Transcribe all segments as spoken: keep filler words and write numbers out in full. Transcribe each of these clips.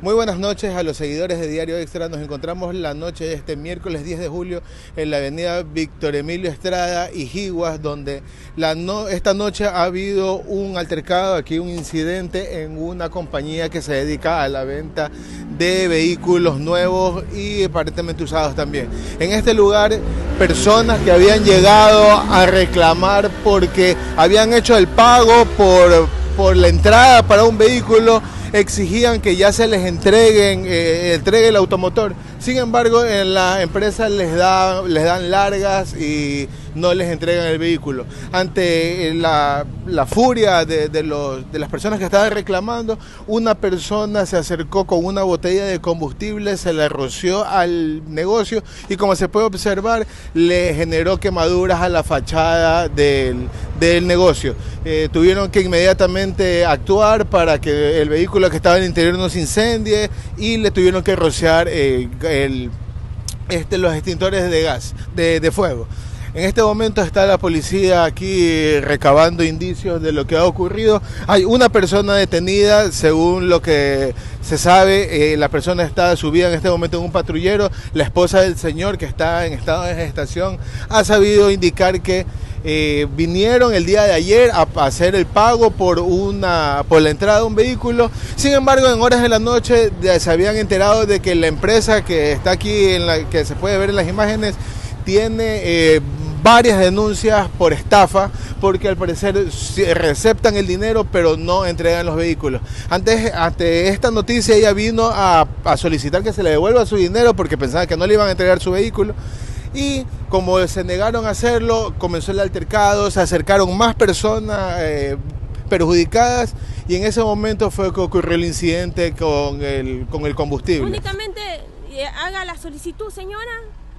Muy buenas noches a los seguidores de Diario Extra. Nos encontramos la noche de este miércoles diez de julio en la avenida Víctor Emilio Estrada y Higuas, donde la no, esta noche ha habido un altercado, aquí un incidente en una compañía que se dedica a la venta de vehículos nuevos y aparentemente usados también. En este lugar, personas que habían llegado a reclamar porque habían hecho el pago por, por la entrada para un vehículo, exigían que ya se les entreguen, eh, entregue el automotor. Sin embargo, en la empresa les, da, les dan largas y no les entregan el vehículo. Ante la, la furia de, de, los, de las personas que estaban reclamando, una persona se acercó con una botella de combustible, se la roció al negocio y, como se puede observar, le generó quemaduras a la fachada del, del negocio. Eh, tuvieron que inmediatamente actuar para que el vehículo que estaba en el interior no se incendie y le tuvieron que rociar eh, el, este, los extintores de gas, de, de fuego. En este momento está la policía aquí recabando indicios de lo que ha ocurrido. Hay una persona detenida, según lo que se sabe. Eh, la persona está subida en este momento en un patrullero. La esposa del señor, que está en estado de gestación, ha sabido indicar que eh, vinieron el día de ayer a, a hacer el pago por, una, por la entrada de un vehículo. Sin embargo, en horas de la noche de, se habían enterado de que la empresa que está aquí, en la, que se puede ver en las imágenes, tiene eh, varias denuncias por estafa, porque al parecer receptan el dinero pero no entregan los vehículos. Ante, ante esta noticia, ella vino a, a solicitar que se le devuelva su dinero porque pensaba que no le iban a entregar su vehículo, y como se negaron a hacerlo, comenzó el altercado, se acercaron más personas eh, perjudicadas, y en ese momento fue que ocurrió el incidente con el, con el combustible. Únicamente eh, haga la solicitud, señora,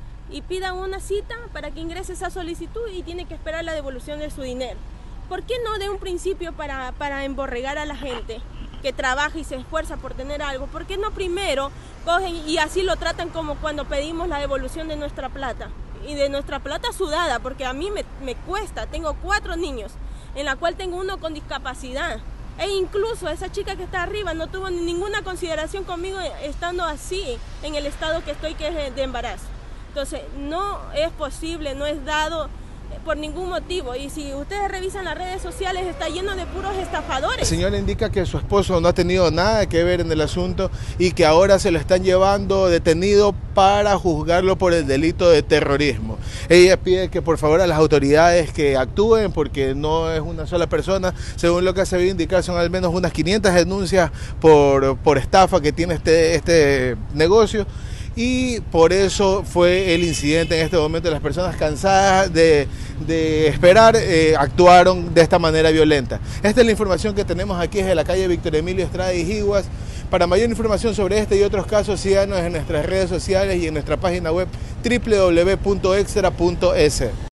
y pida una cita para que ingrese esa solicitud, y tiene que esperar la devolución de su dinero. ¿Por qué no de un principio, para, para emborregar a la gente que trabaja y se esfuerza por tener algo? ¿Por qué no primero cogen y así lo tratan como cuando pedimos la devolución de nuestra plata? Y de nuestra plata sudada, porque a mí me, me cuesta, tengo cuatro niños, en la cual tengo uno con discapacidad. E incluso esa chica que está arriba no tuvo ninguna consideración conmigo estando así, en el estado que estoy, que es de embarazo. Entonces, no es posible, no es dado por ningún motivo. Y si ustedes revisan las redes sociales, está lleno de puros estafadores. La señora indica que su esposo no ha tenido nada que ver en el asunto y que ahora se lo están llevando detenido para juzgarlo por el delito de terrorismo. Ella pide que por favor a las autoridades que actúen, porque no es una sola persona. Según lo que se ve indicar, son al menos unas quinientas denuncias por, por estafa que tiene este, este negocio. Y por eso fue el incidente en este momento. Las personas cansadas de, de esperar eh, actuaron de esta manera violenta. Esta es la información que tenemos aquí desde la calle Víctor Emilio Estrada y Higuas. Para mayor información sobre este y otros casos, síganos en nuestras redes sociales y en nuestra página web doble u doble u doble u punto extra punto es.